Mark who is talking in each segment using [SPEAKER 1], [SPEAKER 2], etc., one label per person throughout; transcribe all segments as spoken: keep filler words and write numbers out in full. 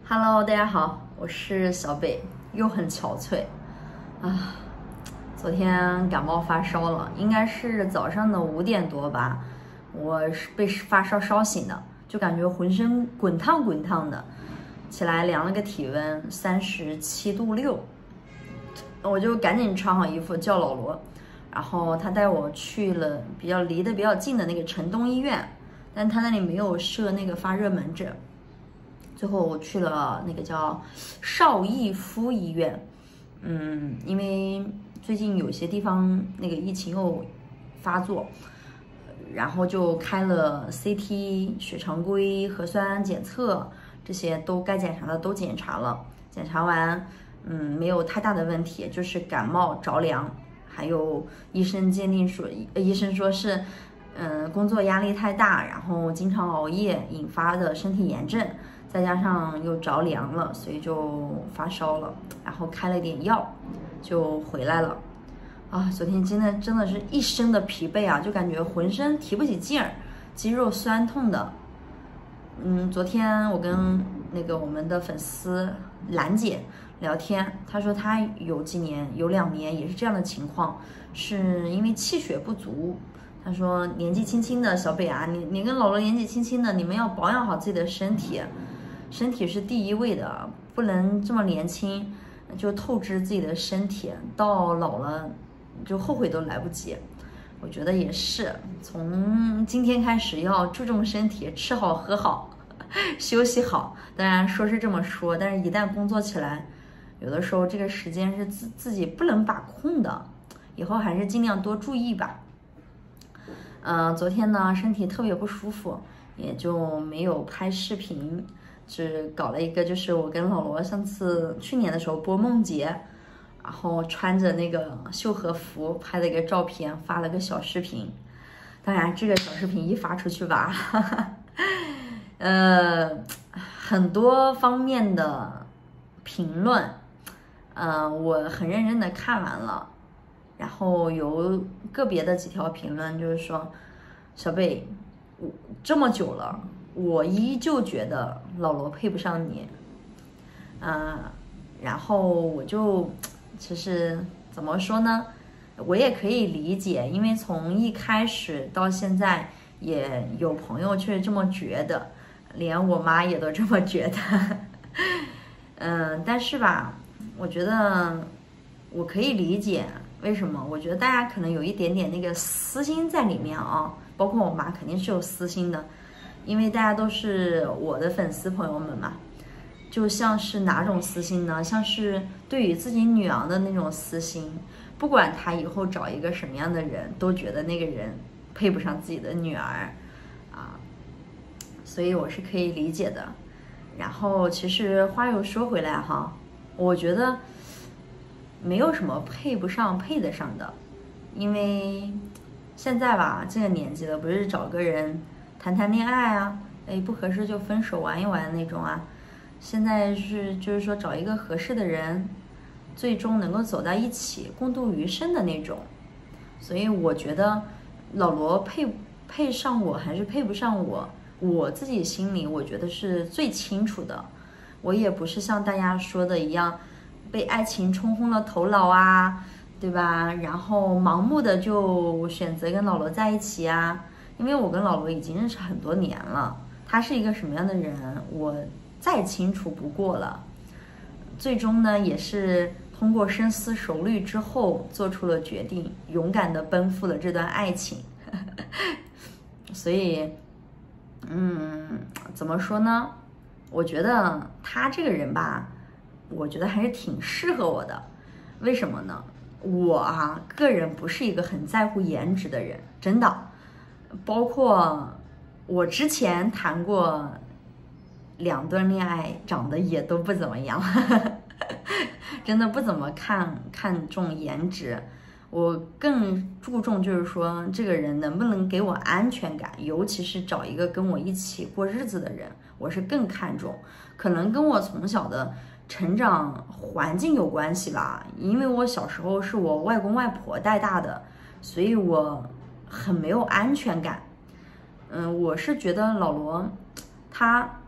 [SPEAKER 1] Hello，大家好，我是小北，又很憔悴啊。昨天感冒发烧了，应该是早上的五点多吧，我是被发烧烧醒的，就感觉浑身滚烫滚烫的。起来量了个体温，三十七度六，我就赶紧穿好衣服叫老罗，然后他带我去了比较离得比较近的那个城东医院，但他那里没有设那个发热门诊。最后我去了那个叫邵逸夫医院，嗯，因为最近有些地方那个疫情又发作，然后就开了 C T、血常规、核酸检测，这些都该检查的都检查了，检查完，嗯，没有太大的问题，就是感冒着凉，还有医生鉴定说，医生说是，嗯，工作压力太大，然后经常熬夜引发的身体炎症。再加上又着凉了，所以就发烧了，然后开了点药，就回来了。啊，昨天真的真的是一身的疲惫啊，就感觉浑身提不起劲儿，肌肉酸痛的。嗯，昨天我跟那个我们的粉丝兰姐聊天，她说她有几年有两年也是这样的情况，是因为气血不足。她说年纪轻轻的小北啊，你你跟老罗年纪轻轻的，你们要保养好自己的身体。身体是第一位的，不能这么年轻就透支自己的身体，到老了就后悔都来不及。我觉得也是，从今天开始要注重身体，吃好喝好，休息好。当然说是这么说，但是一旦工作起来，有的时候这个时间是自自己不能把控的，以后还是尽量多注意吧。嗯、呃，昨天呢身体特别不舒服，也就没有拍视频。只搞了一个，就是我跟老罗上次去年的时候播梦节，然后穿着那个秀禾服拍了一个照片，发了个小视频。当然，这个小视频一发出去吧，哈哈，呃，很多方面的评论，呃，我很认真的看完了，然后有个别的几条评论就是说，小贝，我这么久了。我依旧觉得老罗配不上你，嗯、呃，然后我就其实怎么说呢，我也可以理解，因为从一开始到现在，也有朋友却这么觉得，连我妈也都这么觉得，嗯、呃，但是吧，我觉得我可以理解为什么，我觉得大家可能有一点点那个私心在里面啊，包括我妈肯定是有私心的。因为大家都是我的粉丝朋友们嘛，就像是哪种私心呢？像是对于自己女儿的那种私心，不管她以后找一个什么样的人，都觉得那个人配不上自己的女儿啊，所以我是可以理解的。然后其实话又说回来哈，我觉得没有什么配不上配得上的，因为现在吧这个年纪了，不是找个人谈谈恋爱啊，哎，不合适就分手玩一玩那种啊。现在是就是说找一个合适的人，最终能够走到一起，共度余生的那种。所以我觉得老罗配配上我还是配不上我，我自己心里我觉得是最清楚的。我也不是像大家说的一样，被爱情冲昏了头脑啊，对吧？然后盲目的就选择跟老罗在一起啊。因为我跟老罗已经认识很多年了，他是一个什么样的人，我再清楚不过了。最终呢，也是通过深思熟虑之后做出了决定，勇敢地奔赴了这段爱情。所以，嗯，怎么说呢？我觉得他这个人吧，我觉得还是挺适合我的。为什么呢？我啊，个人不是一个很在乎颜值的人，真的。包括我之前谈过两段恋爱，长得也都不怎么样，真的不怎么看看重颜值。我更注重就是说这个人能不能给我安全感，尤其是找一个跟我一起过日子的人，我是更看重。可能跟我从小的成长环境有关系吧，因为我小时候是我外公外婆带大的，所以我很没有安全感。嗯，我是觉得老罗他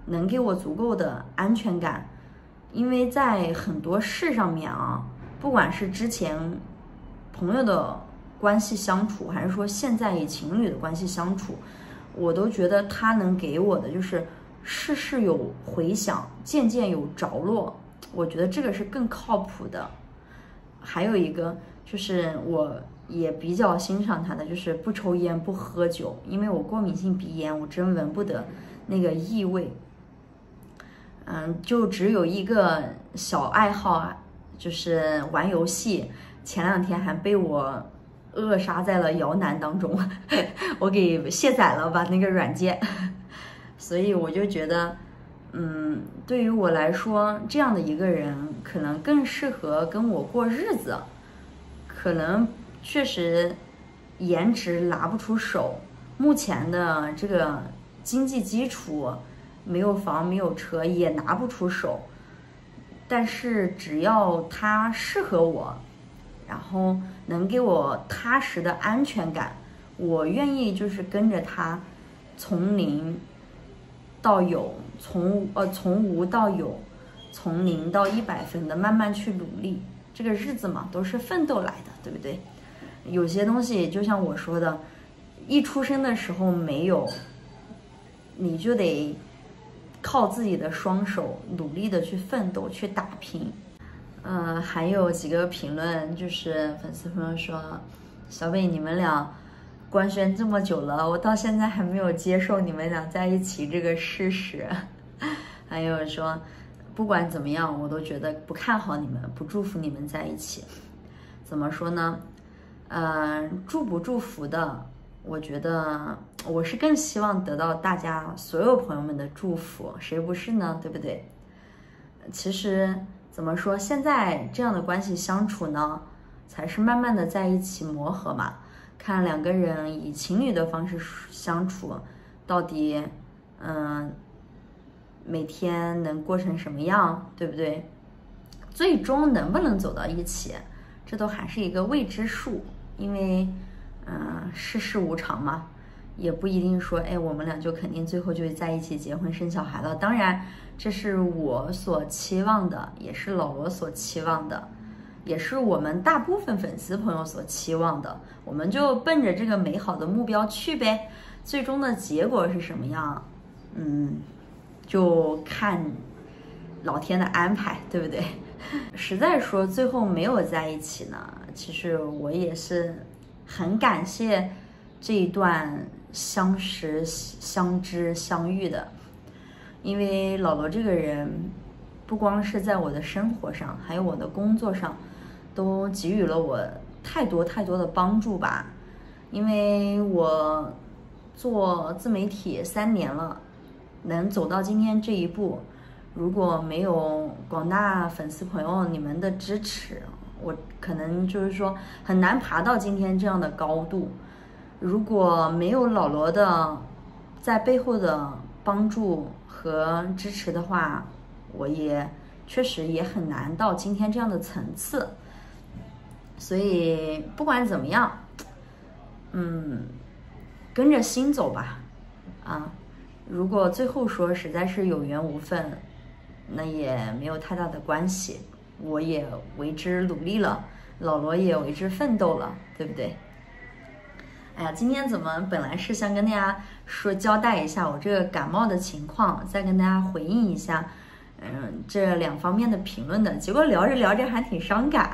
[SPEAKER 1] 能给我足够的安全感。因为在很多事上面啊，不管是之前朋友的关系相处，还是说现在以情侣的关系相处，我都觉得他能给我的就是事事有回响，件件有着落，我觉得这个是更靠谱的。还有一个就是我也比较欣赏他的，就是不抽烟不喝酒，因为我过敏性鼻炎，我真闻不得那个异味。嗯，就只有一个小爱好啊，就是玩游戏。前两天还被我扼杀在了摇篮当中，我给卸载了吧那个软件。所以我就觉得，嗯，对于我来说，这样的一个人可能更适合跟我过日子。可能确实颜值拿不出手，目前的这个经济基础。没有房没有车也拿不出手，但是只要他适合我，然后能给我踏实的安全感，我愿意就是跟着他从零到有，从呃从无到有，从零到一百分的慢慢去努力。这个日子嘛，都是奋斗来的，对不对？有些东西就像我说的，一出生的时候没有，你就得靠自己的双手努力的去奋斗去打拼。呃，还有几个评论，就是粉丝朋友说，小北你们俩官宣这么久了，我到现在还没有接受你们俩在一起这个事实。还有说不管怎么样我都觉得不看好你们，不祝福你们在一起。怎么说呢，呃，祝不祝福的，我觉得我是更希望得到大家所有朋友们的祝福，谁不是呢？对不对？其实怎么说，现在这样的关系相处呢，才是慢慢的在一起磨合嘛。看两个人以情侣的方式相处，到底嗯每天能过成什么样，对不对？最终能不能走到一起，这都还是一个未知数。因为嗯，世事无常嘛，也不一定说，哎，我们俩就肯定最后就在一起结婚生小孩了。当然，这是我所期望的，也是老罗所期望的，也是我们大部分粉丝朋友所期望的。我们就奔着这个美好的目标去呗。最终的结果是什么样，嗯，就看老天的安排，对不对？实在说最后没有在一起呢，其实我也是很感谢这一段相识、相知、相遇的。因为老罗这个人，不光是在我的生活上，还有我的工作上，都给予了我太多太多的帮助吧。因为我做自媒体三年了，能走到今天这一步，如果没有广大粉丝朋友你们的支持，我可能就是说很难爬到今天这样的高度。如果没有老罗的在背后的帮助和支持的话，我也确实也很难到今天这样的层次。所以不管怎么样，嗯，跟着心走吧。啊，如果最后说实在是有缘无分，那也没有太大的关系，我也为之努力了，老罗也为之奋斗了，对不对？哎呀，今天怎么本来是想跟大家说交代一下我这个感冒的情况，再跟大家回应一下，嗯，这两方面的评论的，结果聊着聊着还挺伤感。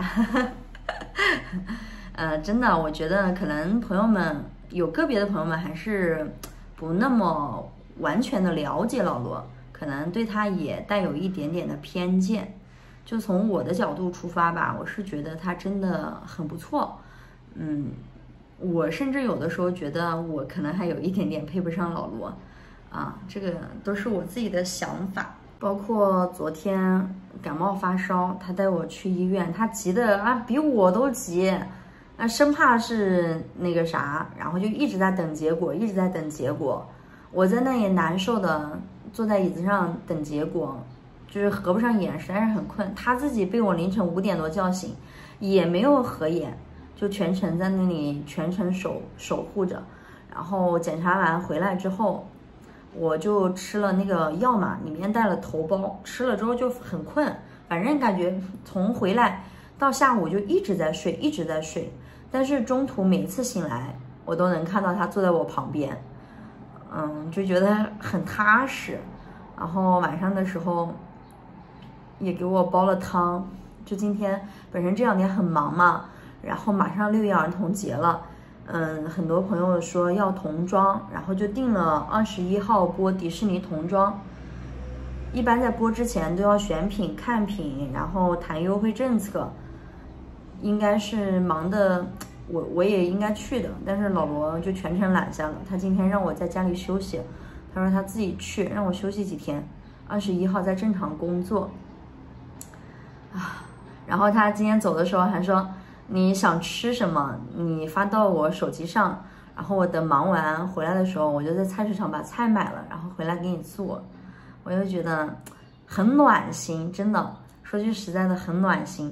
[SPEAKER 1] 呃，真的，我觉得可能朋友们有个别的朋友们还是不那么完全的了解老罗，可能对他也带有一点点的偏见。就从我的角度出发吧，我是觉得他真的很不错。嗯，我甚至有的时候觉得我可能还有一点点配不上老罗，啊，这个都是我自己的想法。包括昨天感冒发烧，他带我去医院，他急的啊比我都急，啊生怕是那个啥，然后就一直在等结果，一直在等结果。我在那里难受的坐在椅子上等结果，就是合不上眼，实在是很困。他自己被我凌晨五点多叫醒，也没有合眼，就全程在那里全程守守护着。然后检查完回来之后， 我就吃了那个药嘛，里面带了头孢，吃了之后就很困，反正感觉从回来到下午就一直在睡，一直在睡。但是中途每次醒来，我都能看到他坐在我旁边，嗯，就觉得很踏实。然后晚上的时候也给我煲了汤。就今天本身这两天很忙嘛，然后马上六一儿童节了。嗯，很多朋友说要童装，然后就定了二十一号播迪士尼童装。一般在播之前都要选品、看品，然后谈优惠政策，应该是忙的，我我也应该去的，但是老罗就全程揽下了。他今天让我在家里休息，他说他自己去，让我休息几天，二十一号再正常工作。啊，然后他今天走的时候还说，你想吃什么，你发到我手机上，然后我等忙完回来的时候，我就在菜市场把菜买了，然后回来给你做。我就觉得很暖心，真的，说句实在的，很暖心。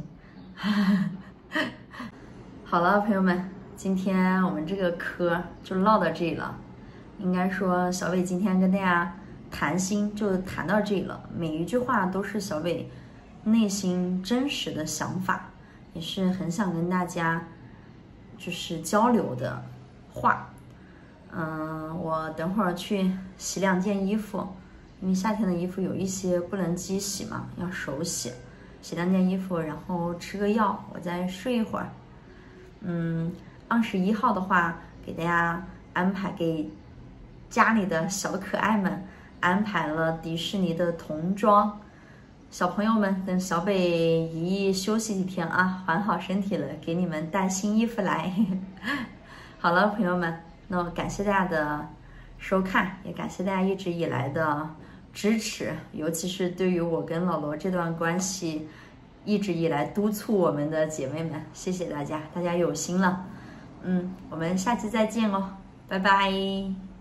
[SPEAKER 1] 好了，朋友们，今天我们这个嗑就唠到这里了。应该说，小伟今天跟大家谈心就谈到这里了，每一句话都是小伟内心真实的想法，也是很想跟大家就是交流的话。嗯，我等会儿去洗两件衣服，因为夏天的衣服有一些不能机洗嘛，要手洗。洗两件衣服，然后吃个药，我再睡一会儿。嗯，二十一号的话，给大家安排给家里的小可爱们安排了迪士尼的童装。小朋友们，等小北姨姨休息几天啊，缓好身体了，给你们带新衣服来。好了，朋友们，那感谢大家的收看，也感谢大家一直以来的支持，尤其是对于我跟老罗这段关系一直以来督促我们的姐妹们，谢谢大家，大家有心了。嗯，我们下期再见哦，拜拜。